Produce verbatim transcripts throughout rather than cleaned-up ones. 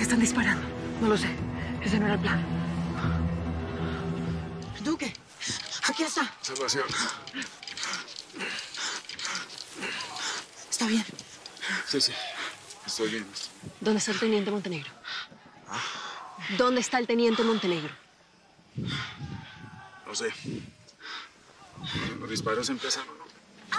están disparando? No lo sé. Ese no era el plan. Duque, aquí está. Salvación. ¿Está bien? Sí, sí. Estoy bien. ¿Dónde está el teniente Montenegro? ¿Dónde está el teniente Montenegro? No sé. Los disparos empezaron, ¿no?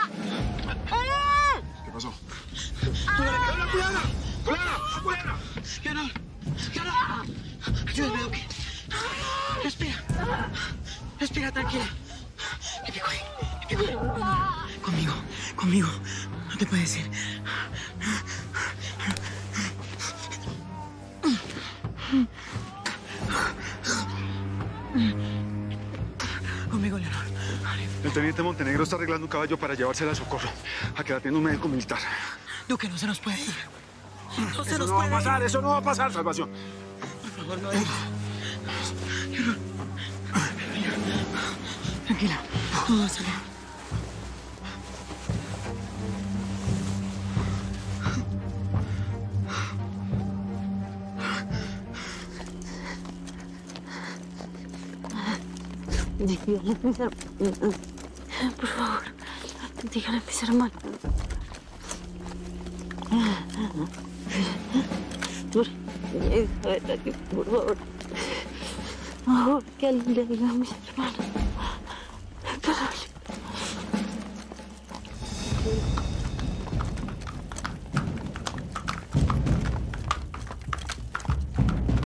¿Qué pasó? ¡Cuidado, cuidado! ¡Culebra! ¡Culebra! ¡Leonor! ¡Leonor! Ayúdame, Duque. Respira. Respira, tranquila. ¿Qué picó ahí? ¿Qué picó ahí? Conmigo, conmigo. No te puedes ir. Conmigo, Leonor. El teniente Montenegro está arreglando un caballo para llevársela a socorro. A que la atienda un médico militar. Duque, no se nos puede ir. No se Eso nos no va puede a pasar, ir. eso no va a pasar, Salvación. Por favor, no dejes. Leonor. Tranquila. Todo va a salir. Dígale a mis hermanos. Por favor, dígale a mis hermanos. Por favor, por favor, que alguien le diga a mis hermanos.